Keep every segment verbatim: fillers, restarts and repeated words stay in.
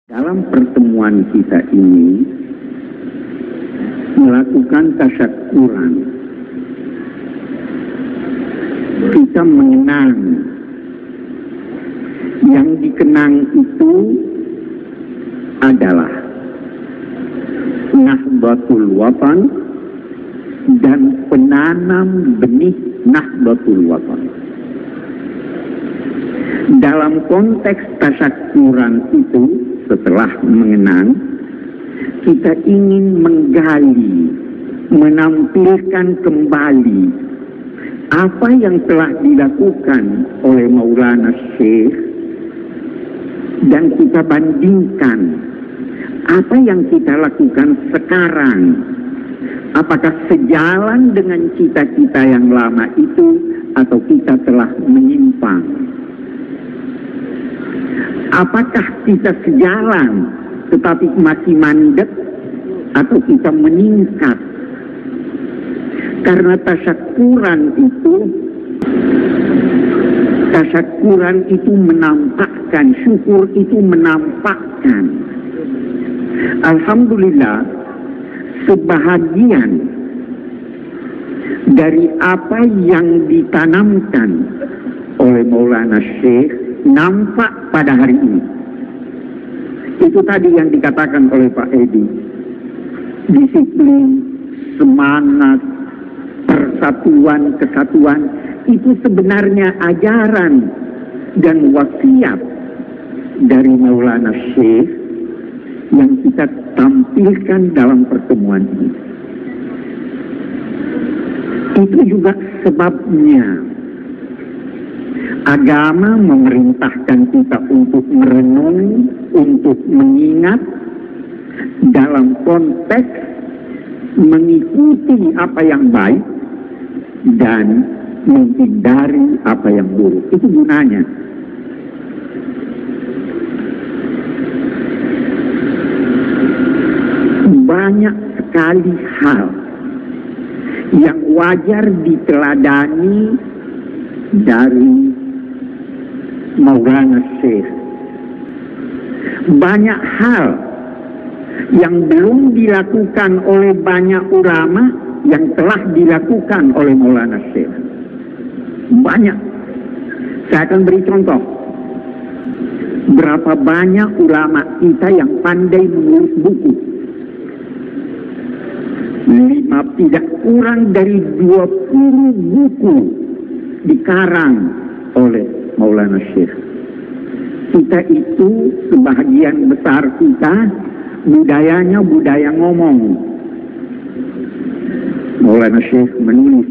Dalam pertemuan kita ini melakukan tasyakuran, kita mengenang. Yang dikenang itu adalah Nahdlatul Watan dan penanam benih Nahdlatul Watan. Dalam konteks tasyakuran itu, setelah mengenang, kita ingin menggali, menampilkan kembali apa yang telah dilakukan oleh Maulana Syekh, dan kita bandingkan apa yang kita lakukan sekarang. Apakah sejalan dengan cita-cita yang lama itu atau kita telah menyimpang? Apakah kita sejalan tetapi masih mandek atau kita meningkat? Karena tasyakuran itu tasyakuran itu menampakkan, syukur itu menampakkan. Alhamdulillah, sebahagian dari apa yang ditanamkan oleh Maulana Syekh nampak pada hari ini. Itu tadi yang dikatakan oleh Pak Edi. Disiplin, semangat, persatuan, kesatuan, itu sebenarnya ajaran dan wasiat dari Maulana Syekh yang kita tampilkan dalam pertemuan ini. Itu juga sebabnya agama memerintahkan kita untuk merenung, untuk mengingat dalam konteks mengikuti apa yang baik dan menghindari apa yang buruk. Itu gunanya. Banyak sekali hal yang wajar diteladani dari Maulana Syekh. Banyak hal yang belum dilakukan oleh banyak ulama yang telah dilakukan oleh Maulana Syekh. Banyak. Saya akan beri contoh. Berapa banyak ulama kita yang pandai menulis buku. Lima, tidak kurang dari dua puluh buku dikarang oleh Maulana Syekh. Kita itu, sebahagian besar kita, budayanya budaya ngomong. Maulana Syekh menulis.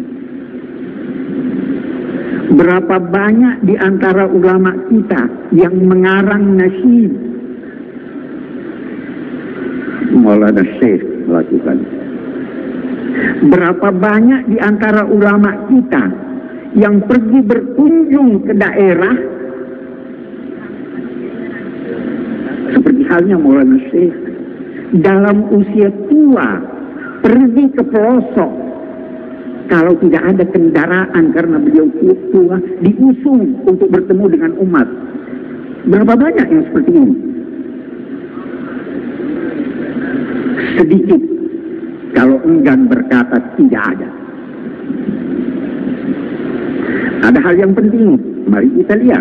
Berapa banyak di antara ulama kita yang mengarang nasyid? Maulana Syekh lakukan. Berapa banyak di antara ulama kita yang pergi berkunjung ke daerah, seperti halnya Maulana Syekh, dalam usia tua pergi ke pelosok, kalau tidak ada kendaraan karena beliau tua, diusung untuk bertemu dengan umat. Berapa banyak yang seperti ini? Sedikit, kalau enggan berkata tidak ada. Ada hal yang penting, mari kita lihat.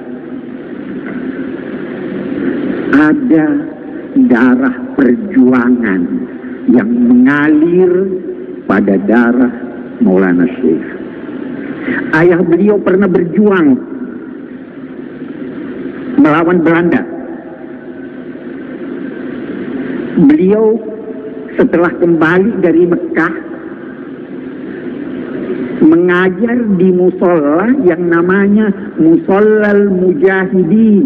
Ada darah perjuangan yang mengalir pada darah Maulana Syekh. Ayah beliau pernah berjuang melawan Belanda. Beliau setelah kembali dari Mekah mengajar di musola yang namanya Mushollal Mujahidin.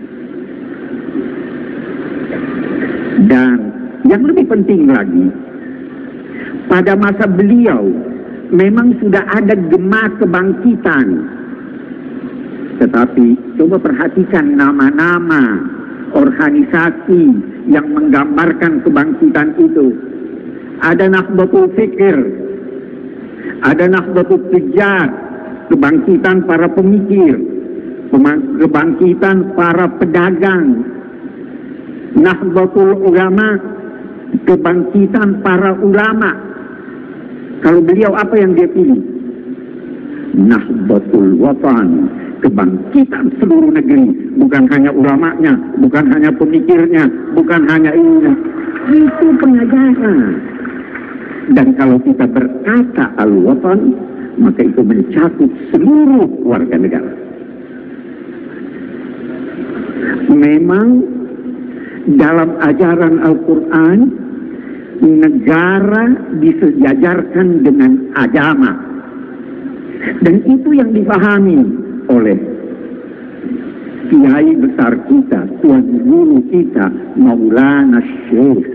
Dan yang lebih penting lagi, pada masa beliau memang sudah ada gema kebangkitan. Tetapi coba perhatikan nama-nama organisasi yang menggambarkan kebangkitan itu. Ada Nahdlatul Fikr, ada Nahdlatul Tujjar, kebangkitan para pemikir, kebangkitan para pedagang, Nahdlatul Ulama, kebangkitan para ulama. Kalau beliau apa yang dia pilih? Nahdlatul Watan, kebangkitan seluruh negeri. Bukan hanya ulamanya, bukan hanya pemikirnya, bukan hanya ini. Itu pengajaran. Dan kalau kita berkata Al-Watan, maka itu mencakup seluruh warga negara. Memang dalam ajaran Al-Quran, negara disejajarkan dengan agama. Dan itu yang dipahami oleh kiai besar kita, tuan guru kita, Maulana Syekh.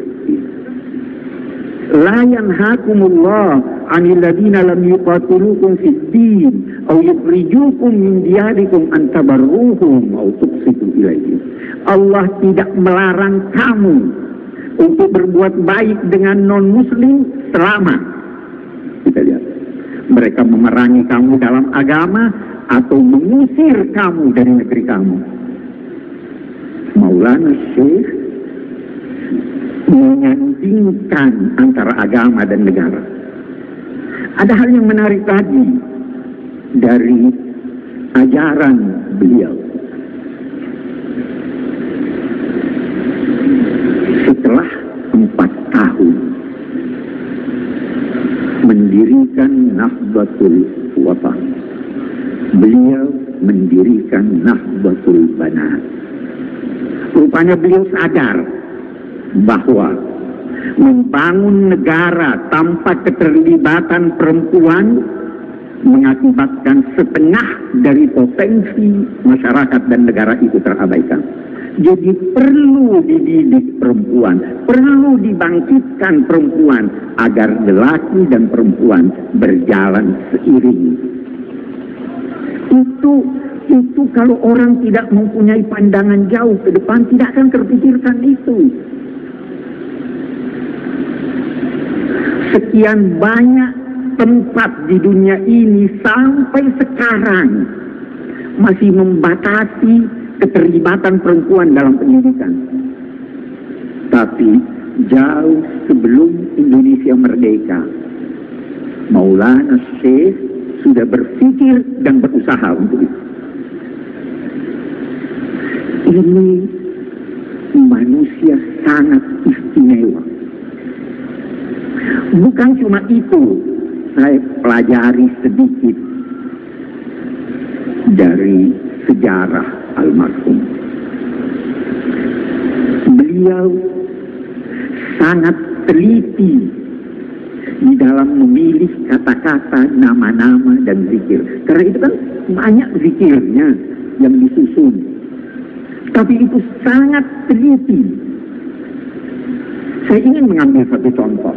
La yanhakumullah 'anil ladina lam yuqatilukum fid din aw yukhrijukum min diyarikum an tabarruhum aw tuqsitu ilaihim. Allah tidak melarang kamu untuk berbuat baik dengan non-muslim selama, kita lihat, mereka memerangi kamu dalam agama atau mengusir kamu dari negeri kamu. Maulana Syekh menyandingkan antara agama dan negara. Ada hal yang menarik tadi dari ajaran beliau. Setelah empat tahun mendirikan Nahdlatul Watan, beliau mendirikan Nahdlatul Banat. Rupanya beliau sadar bahwa membangun negara tanpa keterlibatan perempuan mengakibatkan setengah dari potensi masyarakat dan negara itu terabaikan. Jadi perlu dididik perempuan, perlu dibangkitkan perempuan agar lelaki dan perempuan berjalan seiring. Itu itu kalau orang tidak mempunyai pandangan jauh ke depan tidak akan terpikirkan itu. Sekian banyak tempat di dunia ini sampai sekarang masih membatasi keterlibatan perempuan dalam pendidikan. Tapi jauh sebelum Indonesia merdeka, Maulana Syekh sudah berpikir dan berusaha untuk itu. Ini manusia sangat istimewa. Bukan cuma itu, saya pelajari sedikit dari sejarah almarhum. Beliau sangat teliti di dalam memilih kata-kata, nama-nama, dan zikir. Karena itu kan banyak zikirnya yang disusun. Tapi itu sangat teliti. Saya ingin mengambil satu contoh.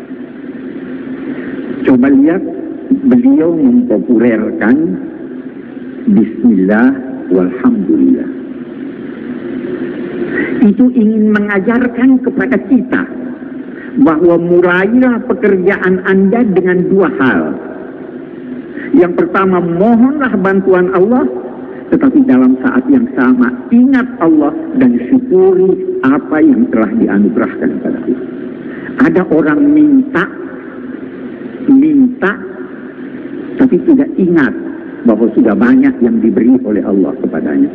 Coba lihat, beliau mempopulerkan Bismillah walhamdulillah. Itu ingin mengajarkan kepada kita bahwa mulailah pekerjaan Anda dengan dua hal. Yang pertama, mohonlah bantuan Allah, tetapi dalam saat yang sama ingat Allah dan syukuri apa yang telah dianugerahkan kepada kita. Ada orang minta minta tapi tidak ingat bahwa sudah banyak yang diberi oleh Allah kepadanya.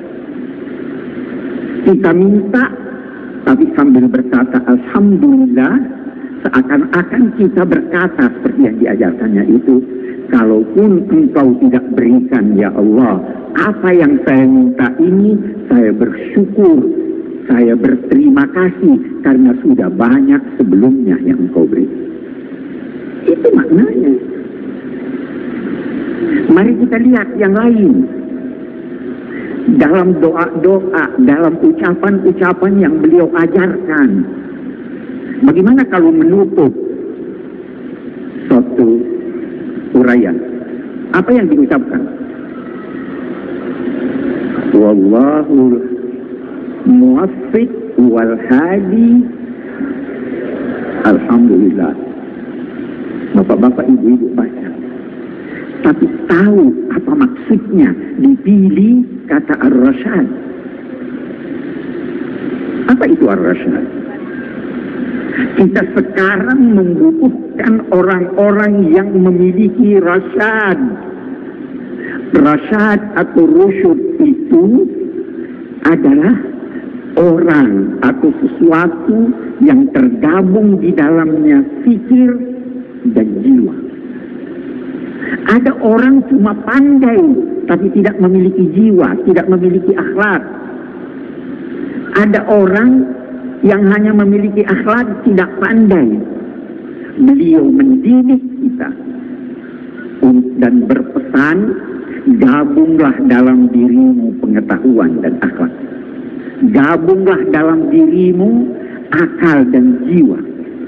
Kita minta tapi sambil berkata alhamdulillah, seakan-akan kita berkata seperti yang diajarkannya itu, kalaupun engkau tidak berikan ya Allah apa yang saya minta ini, saya bersyukur, saya berterima kasih karena sudah banyak sebelumnya yang engkau beri. Itu maknanya. Mari kita lihat yang lain. Dalam doa-doa, dalam ucapan-ucapan yang beliau ajarkan. Bagaimana kalau menutup suatu uraian? Apa yang diucapkan? Wallahu muwaffiq wal hadi. Alhamdulillah. Bapak-bapak, ibu-ibu baca. Tapi tahu apa maksudnya dipilih kata Ar-Rasyad. Apa itu ar-rasyad? Kita sekarang membutuhkan orang-orang yang memiliki rasyad. Rasyad atau rusyud itu adalah orang atau sesuatu yang tergabung di dalamnya fikir dan jiwa. Ada orang cuma pandai tapi tidak memiliki jiwa, tidak memiliki akhlak. Ada orang yang hanya memiliki akhlak, tidak pandai. Beliau mendidik kita dan berpesan, gabunglah dalam dirimu pengetahuan dan akhlak. Gabunglah dalam dirimu akal dan jiwa.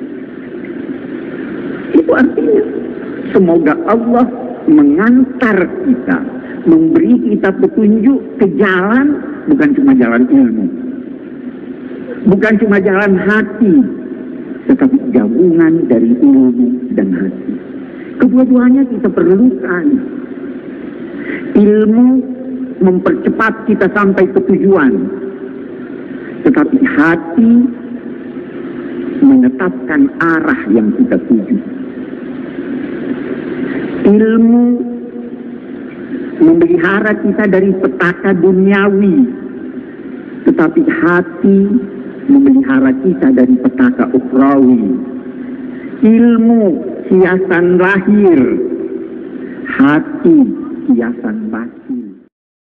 Itu artinya semoga Allah mengantar kita, memberi kita petunjuk ke jalan, bukan cuma jalan ilmu, bukan cuma jalan hati, tetapi gabungan dari ilmu dan hati. Kedua-duanya kita perlukan. Ilmu mempercepat kita sampai ke tujuan, tetapi hati menetapkan arah yang kita tuju. Ilmu memelihara kita dari petaka duniawi, tetapi hati memelihara kita dari petaka ukhrawi. Ilmu hiasan lahir, hati hiasan batin.